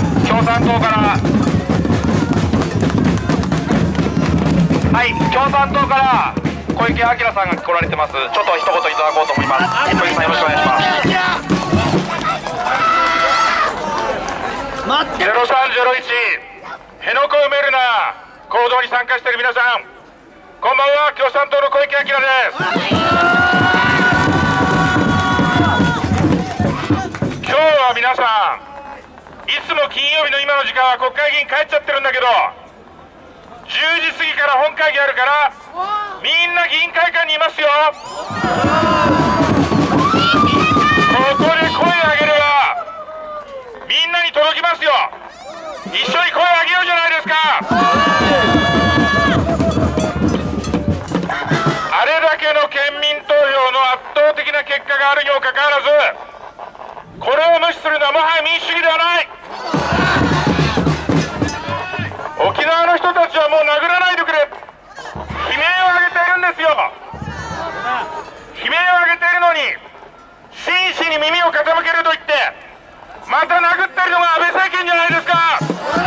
共産党から共産党から小池晃さんが来られてます。ちょっと一言いただこうと思います。小池さんよろしくお願いします。0301辺野古埋めるな行動に参加している皆さん、こんばんは。共産党の小池晃です。今日は皆さん、いつも金曜日の今の時間は国会議員帰っちゃってるんだけど、10時過ぎから本会議あるからみんな議員会館にいますよ。ここで声を上げればみんなに届きますよ。一緒に声を上げようじゃないですか。あれだけの県民投票の圧倒的な結果があるにもかかわらず、これを無視するのはもはや民主主義ではない。沖縄の人たちはもう殴らないでくれ、悲鳴を上げているんですよ。悲鳴を上げているのに真摯に耳を傾けると言ってまた殴っているのが安倍政権じゃないですか。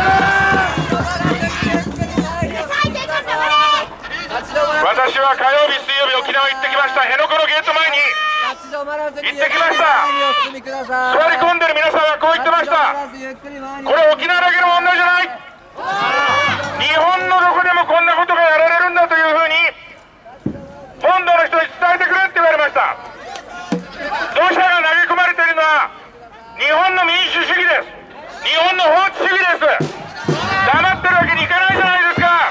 私は火曜日水曜日沖縄行ってきました。辺野古のゲート前に行ってきました。座り込んでる皆さんはこう言ってました。これ沖縄だけの問題じゃない、日本のどこでもこんなことがやられるんだというふうに本土の人に伝えてくれって言われました。土砂が投げ込まれているのは日本の民主主義です。日本の法治主義です。黙ってるわけにいかないじゃないですか。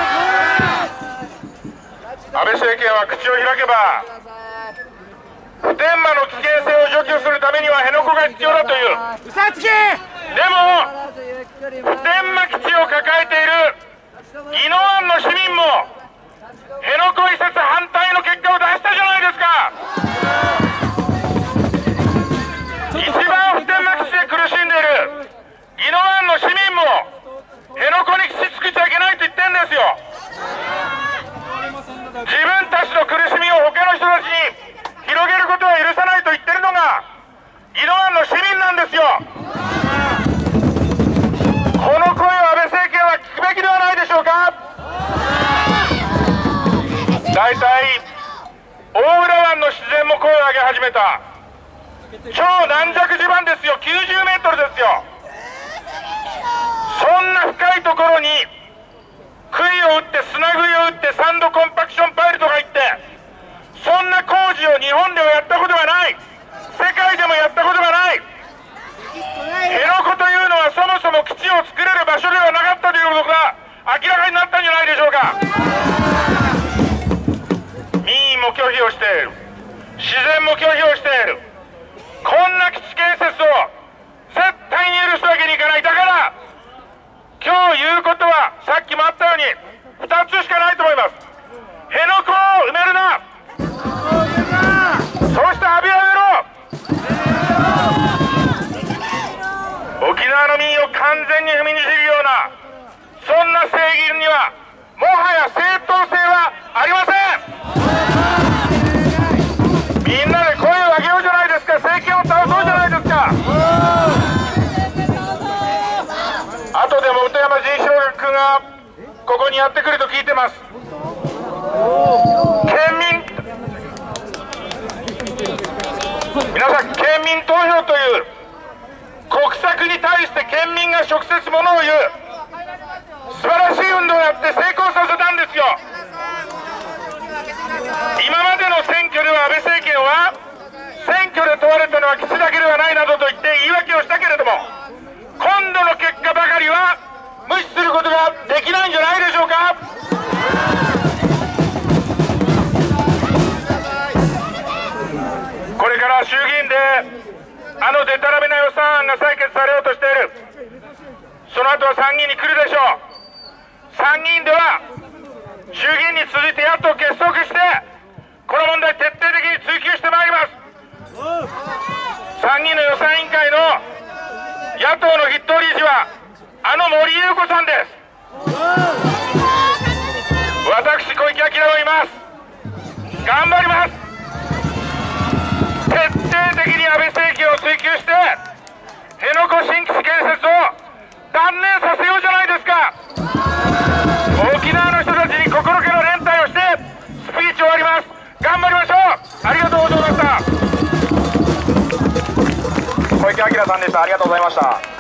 安倍政権は口を開けば普天間の危険性を除去するためには辺野古が必要だという。でも普天間基地を抱えている宜野湾の市民も辺野古移設反対の結果を出したじゃないですか。一番普天間基地で苦しんでいる宜野湾の市民も辺野古に基地作っちゃいけないと言ってんですよ。自分たちの苦しみを他の人たちに広げることは許さないと言ってるのが宜野湾の市民なんですよ。この声を安倍政権は聞くべきではないでしょうか。大体大浦湾の自然も声を上げ始めた。超軟弱地盤ですよ。90メートルですよ。そんな深いところに杭を打って砂杭を打ってサンドコンパクションパイルとか言って、そんな工事を日本ではやったことがない、世界でもやったことがない。辺野古というのはそもそも基地を作れる場所ではなかったということが明らかになったんじゃないでしょうか。民意も拒否をしている、自然も拒否をしている。こんな基地建設を絶対に許すわけにいかない。だから今日言うことはさっきもあったように2つしかないと思います。辺野古を埋めるな、そして阿部を埋めろ。沖縄の民を完全に踏みにじるようなそんな正義にはもはや正当性はありません。みんなで声を上げようじゃないですか。政権を倒そうじゃないですか。あとでも本山仁小学君がここにやってくると聞いてます。皆さん、県民投票という国策に対して県民が直接ものを言う素晴らしい運動をやって成功させたんですよ。今までの選挙では安倍政権は選挙で問われたのは基地だけではないなどと言って言い訳をしたけれども、今度の結果ばかりは無視することができないんじゃないでしょうか。これから衆議院であのデタラメな予算案が採決されようとしている。その後は参議院に来るでしょう。参議院では衆議院に続いて野党結束してこの問題徹底的に追及してまいります。参議院の予算委員会の野党の筆頭理事はあの森裕子さんです。私小池晃もいます。頑張ります。徹底的に安倍政権を追及して辺野古新基地建設をます。頑張りましょう。ありがとうございました。小池晃さんでした。ありがとうございました。